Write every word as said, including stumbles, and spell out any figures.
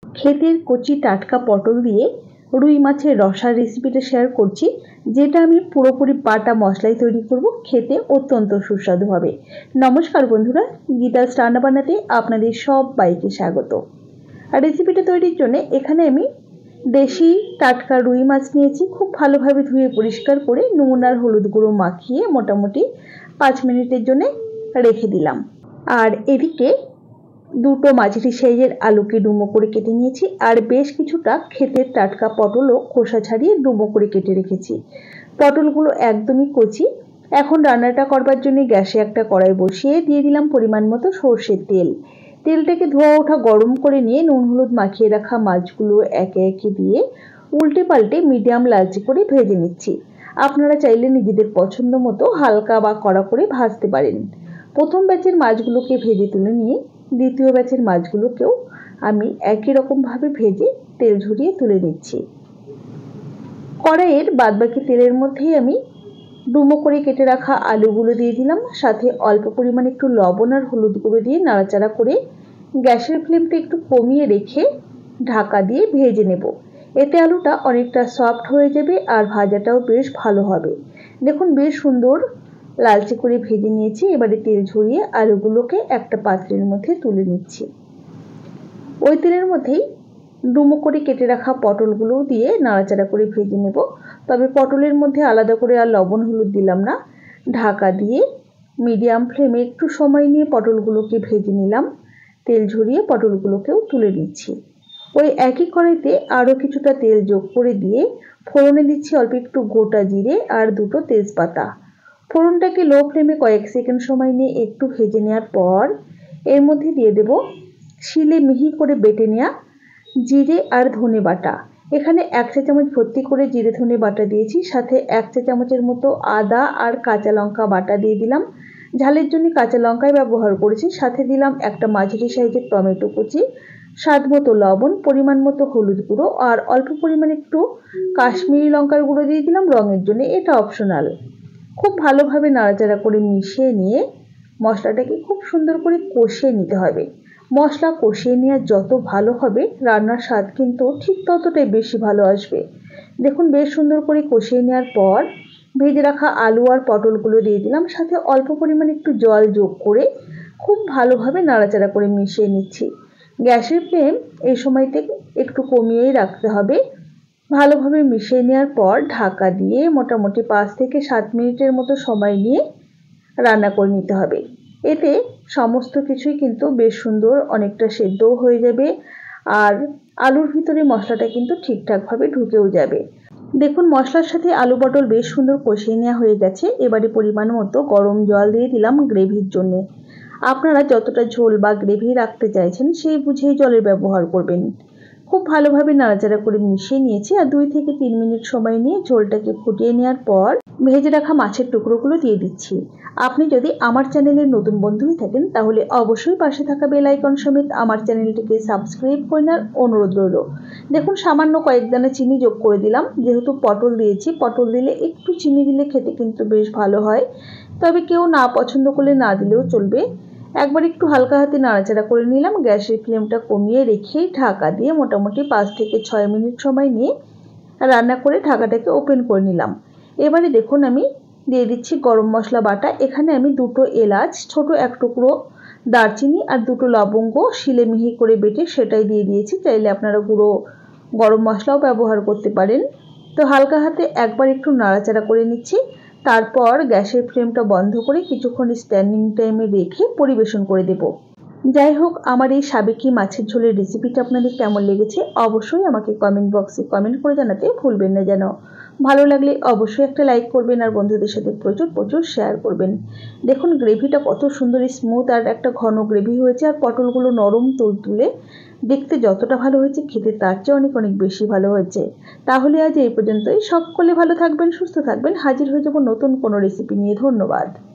ক্ষেতের কচি টাটকা পটল দিয়ে রুই মাছের রসার রেসিপিটা শেয়ার করছি, যেটা আমি পুরোপুরি বাটা মশলায় তৈরি করব। খেতে অত্যন্ত সুস্বাদু হবে। নমস্কার বন্ধুরা, গীতাস রান্না বান্নাতে আপনাদের সবাইকে স্বাগত। আর রেসিপিটা তৈরির জন্য এখানে আমি দেশি টাটকা রুই মাছ নিয়েছি। খুব ভালোভাবে ধুয়ে পরিষ্কার করে নুন আর হলুদ গুঁড়ো মাখিয়ে মোটামুটি পাঁচ মিনিটের জন্য রেখে দিলাম। আর এদিকে দুটো মাঝারি সাইজের আলুকে ডুমো করে কেটে নিয়েছি, আর বেশ কিছুটা ক্ষেতের টাটকা পটলও খোসা ছাড়িয়ে ডুমো করে কেটে রেখেছি। পটলগুলো একদমই কচি। এখন রান্নাটা করবার জন্য গ্যাসে একটা কড়াই বসিয়ে দিয়ে দিলাম পরিমাণ মতো সর্ষের তেল। তেলটাকে ধোয়া ওঠা গরম করে নিয়ে নুন হলুদ মাখিয়ে রাখা মাছগুলো একে একে দিয়ে উল্টে পাল্টে মিডিয়াম লালচে করে ভেজে নিচ্ছি। আপনারা চাইলে নিজেদের পছন্দ মতো হালকা বা কড়া করে ভাজতে পারেন। প্রথম ব্যাচের মাছগুলোকে ভেজে তুলে নিয়ে দ্বিতীয় ব্যাচের মাছগুলোকেও আমি একই রকমভাবে ভেজে তেল ঝরিয়ে তুলে নিচ্ছি। কড়াইয়ের বাদবাকি তেলের মধ্যেই আমি ডুমো করে কেটে রাখা আলুগুলো দিয়ে দিলাম, সাথে অল্প পরিমাণে একটু লবণ আর হলুদ গুঁড়ো দিয়ে নাড়াচাড়া করে গ্যাসের ফ্লেমটা একটু কমিয়ে রেখে ঢাকা দিয়ে ভেজে নেব। এতে আলুটা অনেকটা সফট হয়ে যাবে আর ভাজাটাও বেশ ভালো হবে। দেখুন বেশ সুন্দর লালচে করে ভেজে নিয়েছি। এবারে তেল ঝরিয়ে আলুগুলোকে একটা পাত্রের মধ্যে তুলে নিচ্ছি। ওই তেলের মধ্যেই ডুমো করে কেটে রাখা পটলগুলো দিয়ে নাড়াচাড়া করে ভেজে নেব। তবে পটলের মধ্যে আলাদা করে আর লবণ হলুদ দিলাম না। ঢাকা দিয়ে মিডিয়াম ফ্লেমে একটু সময় নিয়ে পটলগুলোকে ভেজে নিলাম। তেল ঝরিয়ে পটলগুলোকেও তুলে নিচ্ছি। ওই একই কড়াইতে আরও কিছুটা তেল যোগ করে দিয়ে ফোড়নে দিচ্ছি অল্প একটু গোটা জিরে আর দুটো তেজপাতা। ফোড়নটাকে লো ফ্লেমে কয়েক সেকেন্ড সময় নিয়ে একটু ভেজে নেওয়ার পর এর মধ্যে দিয়ে দেব শিলে মিহি করে বেটে নেওয়া জিরে আর ধনে বাটা। এখানে এক চা চামচ ভর্তি করে জিরে ধনে বাটা দিয়েছি, সাথে এক চা চামচের মতো আদা আর কাঁচা লঙ্কা বাটা দিয়ে দিলাম। ঝালের জন্য কাঁচা লঙ্কাই ব্যবহার করেছি। সাথে দিলাম একটা মাঝারি সাইজের টমেটো কুচি, স্বাদ মতো লবণ, পরিমাণ মতো হলুদ গুঁড়ো আর অল্প পরিমাণে একটু কাশ্মীরি লঙ্কার গুঁড়ো দিয়ে দিলাম রঙের জন্য, এটা অপশনাল। খুব ভালোভাবে নাড়াচাড়া করে মিশিয়ে নিয়ে মশলাটাকে খুব সুন্দর করে কষিয়ে নিতে হবে। মশলা কষিয়ে নেওয়া যত ভালো হবে রান্নার স্বাদ কিন্তু ঠিক ততটাই বেশি ভালো আসবে। দেখুন বেশ সুন্দর করে কষিয়ে নেওয়ার পর ভেজে রাখা আলু আর পটলগুলো দিয়ে দিলাম, সাথে অল্প পরিমাণে একটু জল যোগ করে খুব ভালোভাবে নাড়াচাড়া করে মিশিয়ে নিচ্ছি। গ্যাসের ফ্লেম এই সময়তে একটু কমিয়েই রাখতে হবে। ভালোভাবে মিশিয়ে নেওয়ার পর ঢাকা দিয়ে মোটামুটি পাঁচ থেকে সাত মিনিটের মতো সময় নিয়ে রান্না করে নিতে হবে। এতে সমস্ত কিছুই কিন্তু বেশ সুন্দর অনেকটা সেদ্ধও হয়ে যাবে আর আলুর ভিতরে মশলাটা কিন্তু ঠিকঠাকভাবে ঢুকেও যাবে। দেখুন মশলার সাথে আলু পটল বেশ সুন্দর কষিয়ে নেওয়া হয়ে গেছে। এবারে পরিমাণ মতো গরম জল দিয়ে দিলাম গ্রেভির জন্য। আপনারা যতটা ঝোল বা গ্রেভি রাখতে চাইছেন সেই বুঝেই জলের ব্যবহার করবেন। খুব ভালোভাবে নাড়াচাড়া করে মিশিয়ে নিয়েছি আর দুই থেকে তিন মিনিট সময় নিয়ে ঝোলটাকে ফুটিয়ে নেওয়ার পর ভেজে রাখা মাছের টুকরোগুলো দিয়ে দিচ্ছি। আপনি যদি আমার চ্যানেলের নতুন বন্ধু হয়ে থাকেন তাহলে অবশ্যই পাশে থাকা বেল আইকন সমেত আমার চ্যানেলটিকে সাবস্ক্রাইব করে নেওয়ার অনুরোধ রইল। দেখুন সামান্য কয়েক দানা চিনি যোগ করে দিলাম, যেহেতু পটল দিয়েছি। পটল দিলে একটু চিনি দিলে খেতে কিন্তু বেশ ভালো হয়, তবে কেউ না পছন্দ করলে না দিলেও চলবে। একবার একটু হালকা হাতে নাড়াচাড়া করে নিলাম। গ্যাসের ফ্লেমটা কমিয়ে রেখে ঢাকা দিয়ে মোটামুটি পাঁচ থেকে ছয় মিনিট সময় নিয়ে রান্না করে ঢাকাটাকে ওপেন করে নিলাম। এবারে দেখুন আমি দিয়ে দিচ্ছি গরম মশলা বাটা। এখানে আমি দুটো এলাচ, ছোট এক টুকরো দারচিনি আর দুটো লবঙ্গ শিলে মিহি করে বেটে সেটাই দিয়ে দিয়েছি। চাইলে আপনারা গুঁড়ো গরম মশলাও ব্যবহার করতে পারেন। তো হালকা হাতে একবার একটু নাড়াচাড়া করে নিচ্ছি। তারপর গ্যাসের ফ্লেমটা বন্ধ করে কিছুক্ষণ স্ট্যান্ডিং টাইমে রেখে পরিবেশন করে দেব। যাই হোক, আমার এই সাবেকি মাছের ঝোলের রেসিপিটা আপনাদের কেমন লেগেছে অবশ্যই আমাকে কমেন্ট বক্সে কমেন্ট করে জানাতে ভুলবেন না যেন। ভালো লাগলে অবশ্যই একটা লাইক করবেন আর বন্ধুদের সাথে প্রচুর প্রচুর শেয়ার করবেন। দেখুন গ্রেভিটা কত সুন্দর স্মুথ আর একটা ঘন গ্রেভি হয়েছে, আর পটলগুলো নরম তুলতুলে, দেখতে যতটা ভালো হয়েছে খেতে তার চেয়ে অনেক অনেক বেশি ভালো হয়েছে। তাহলে আজ এই পর্যন্তই। সকলে ভালো থাকবেন, সুস্থ থাকবেন। হাজির হয়ে যাব নতুন কোনো রেসিপি নিয়ে। ধন্যবাদ।